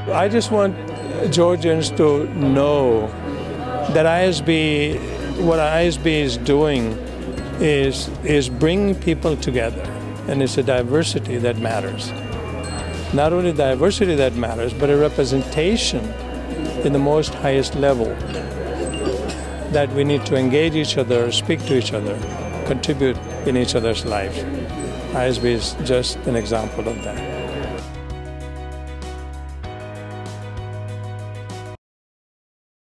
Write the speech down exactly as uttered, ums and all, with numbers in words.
I just want Georgians to know that I S B, what I S B is doing is, is bringing people together, and it's a diversity that matters. Not only diversity that matters, but a representation in the most highest level, that we need to engage each other, speak to each other, contribute in each other's lives. I S B is just an example of that.